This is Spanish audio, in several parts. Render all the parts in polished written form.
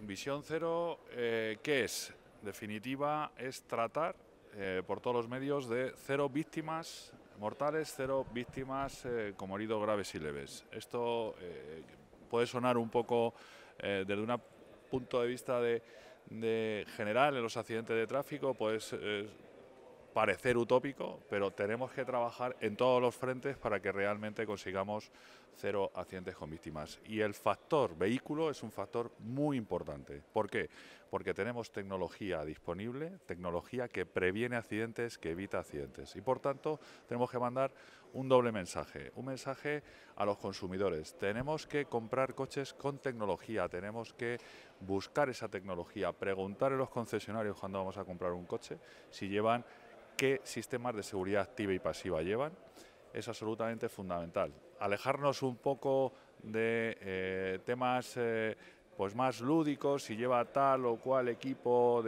Visión Cero, ¿qué es? En definitiva, es tratar por todos los medios de cero víctimas mortales, cero víctimas como heridos graves y leves. Esto puede sonar un poco desde un punto de vista de general en los accidentes de tráfico, pues parecer utópico, pero tenemos que trabajar en todos los frentes para que realmente consigamos cero accidentes con víctimas. Y el factor vehículo es un factor muy importante. ¿Por qué? Porque tenemos tecnología disponible, tecnología que previene accidentes, que evita accidentes. Y por tanto, tenemos que mandar un doble mensaje. Un mensaje a los consumidores. Tenemos que comprar coches con tecnología, tenemos que buscar esa tecnología, preguntar a los concesionarios cuando vamos a comprar un coche si llevan qué sistemas de seguridad activa y pasiva llevan. Es absolutamente fundamental. Alejarnos un poco de temas pues más lúdicos, si lleva tal o cual equipo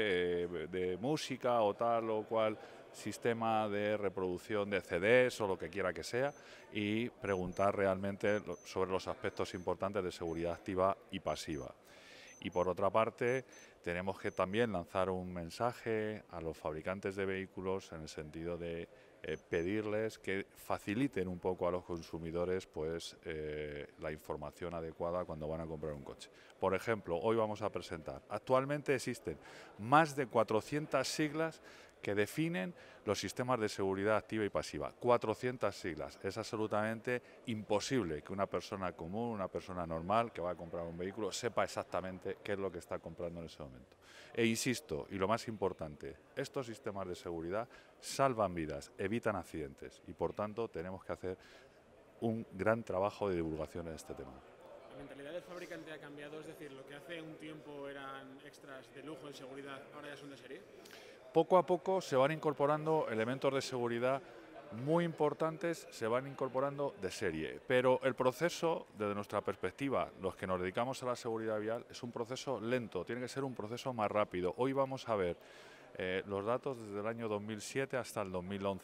de música o tal o cual sistema de reproducción de CDs o lo que quiera que sea, y preguntar realmente sobre los aspectos importantes de seguridad activa y pasiva. Y por otra parte, tenemos que también lanzar un mensaje a los fabricantes de vehículos en el sentido de pedirles que faciliten un poco a los consumidores pues la información adecuada cuando van a comprar un coche. Por ejemplo, hoy vamos a presentar, actualmente existen más de 400 siglas que definen los sistemas de seguridad activa y pasiva. 400 siglas. Es absolutamente imposible que una persona común, una persona normal que va a comprar un vehículo, sepa exactamente qué es lo que está comprando en ese momento. E insisto, y lo más importante, estos sistemas de seguridad salvan vidas, evitan accidentes y por tanto tenemos que hacer un gran trabajo de divulgación en este tema. La mentalidad del fabricante ha cambiado, es decir, lo que hace un tiempo eran extras de lujo y seguridad, ahora ya son de serie. Poco a poco se van incorporando elementos de seguridad muy importantes, se van incorporando de serie, pero el proceso, desde nuestra perspectiva, los que nos dedicamos a la seguridad vial, es un proceso lento, tiene que ser un proceso más rápido. Hoy vamos a ver los datos desde el año 2007 hasta el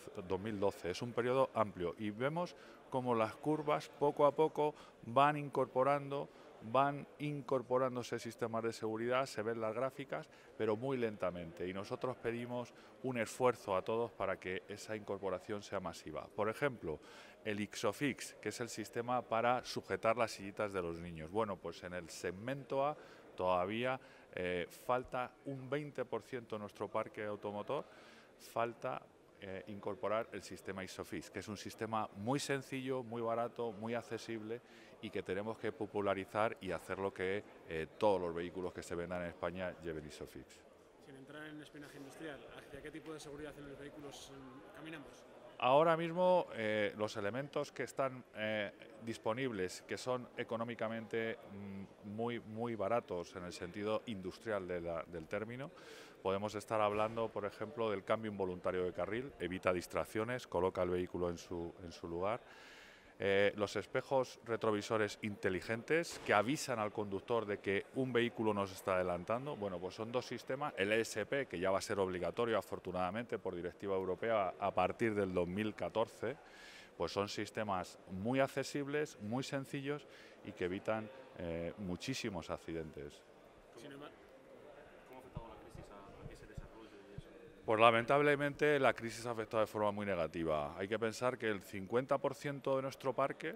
2012, es un periodo amplio y vemos como las curvas poco a poco van incorporándose sistemas de seguridad, se ven las gráficas, pero muy lentamente. Y nosotros pedimos un esfuerzo a todos para que esa incorporación sea masiva. Por ejemplo, el Ixofix, que es el sistema para sujetar las sillitas de los niños. Bueno, pues en el segmento A todavía falta un 20% de nuestro parque automotor, falta incorporar el sistema Isofix, que es un sistema muy sencillo, muy barato, muy accesible y que tenemos que popularizar y hacerlo que todos los vehículos que se vendan en España lleven Isofix. Sin entrar en espionaje industrial, ¿hacia qué tipo de seguridad en los vehículos caminamos? Ahora mismo los elementos que están disponibles, que son económicamente muy baratos en el sentido industrial del término, podemos estar hablando, por ejemplo, del cambio involuntario de carril, evita distracciones, coloca el vehículo en su lugar. Los espejos retrovisores inteligentes que avisan al conductor de que un vehículo nos está adelantando. Bueno, pues son dos sistemas. El ESP, que ya va a ser obligatorio afortunadamente por directiva europea a partir del 2014, pues son sistemas muy accesibles, muy sencillos y que evitan muchísimos accidentes. Sin embargo, ¿Cómo ha afectado la crisis a ese desarrollo y eso? Pues lamentablemente la crisis ha afectado de forma muy negativa. Hay que pensar que el 50% de nuestro parque,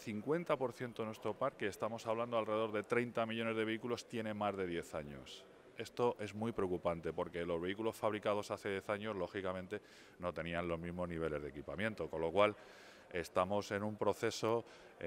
estamos hablando alrededor de 30 millones de vehículos, tiene más de 10 años. Esto es muy preocupante porque los vehículos fabricados hace 10 años, lógicamente, no tenían los mismos niveles de equipamiento, con lo cual estamos en un proceso,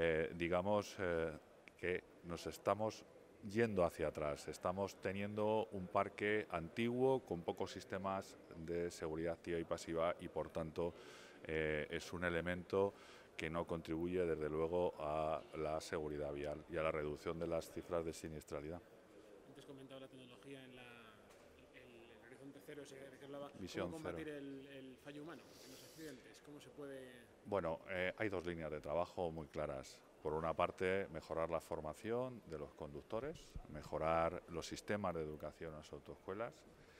que nos estamos yendo hacia atrás. Estamos teniendo un parque antiguo con pocos sistemas de seguridad activa y pasiva y por tanto es un elemento que no contribuye desde luego a la seguridad vial y a la reducción de las cifras de siniestralidad. antes comentaba la tecnología en el horizonte cero, ese de que hablaba. Visión ¿Cómo combatir cero. el fallo humano en los accidentes? ¿Cómo se puede...? Bueno, hay dos líneas de trabajo muy claras. Por una parte, mejorar la formación de los conductores, mejorar los sistemas de educación en las autoescuelas.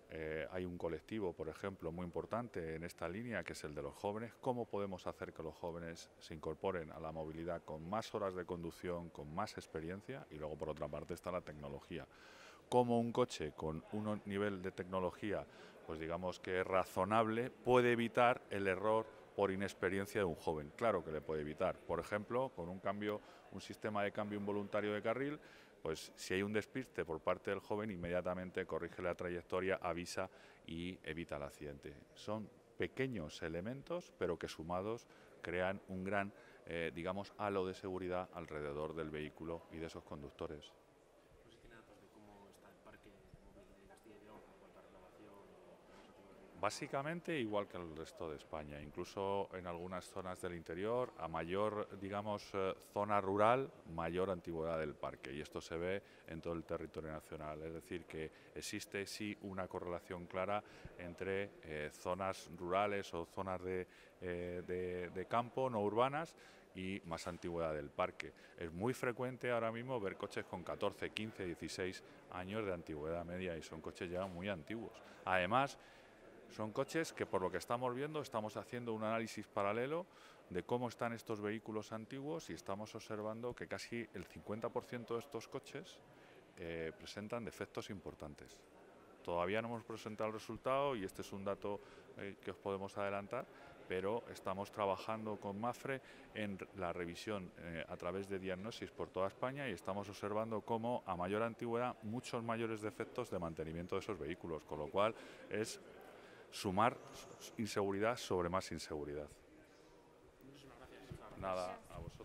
hay un colectivo, por ejemplo, muy importante en esta línea, que es el de los jóvenes. ¿Cómo podemos hacer que los jóvenes se incorporen a la movilidad con más horas de conducción, con más experiencia? Y luego, por otra parte, está la tecnología. ¿Cómo un coche con un nivel de tecnología, pues digamos que es razonable, puede evitar el error por inexperiencia de un joven? Claro que le puede evitar. Por ejemplo, con un sistema de cambio involuntario de carril, pues si hay un despiste por parte del joven, inmediatamente corrige la trayectoria, avisa y evita el accidente. Son pequeños elementos, pero que sumados crean un gran, digamos, halo de seguridad alrededor del vehículo y de esos conductores. No sé si tiene datos de cómo está el parque móvil de Castilla y León en cuanto a renovación o Básicamente igual que el resto de España, incluso en algunas zonas del interior, a mayor, digamos, zona rural, mayor antigüedad del parque, y esto se ve en todo el territorio nacional. Es decir, que existe sí una correlación clara entre zonas rurales o zonas de campo, no urbanas, y más antigüedad del parque. Es muy frecuente ahora mismo ver coches con 14, 15, 16 años de antigüedad media, y son coches ya muy antiguos. Además, son coches que, por lo que estamos viendo, estamos haciendo un análisis paralelo de cómo están estos vehículos antiguos, y estamos observando que casi el 50% de estos coches presentan defectos importantes. Todavía no hemos presentado el resultado y este es un dato que os podemos adelantar, pero estamos trabajando con Mapfre en la revisión a través de diagnosis por toda España, y estamos observando cómo a mayor antigüedad muchos mayores defectos de mantenimiento de esos vehículos, con lo cual es sumar inseguridad sobre más inseguridad. Muchísimas gracias. Nada, a vosotros.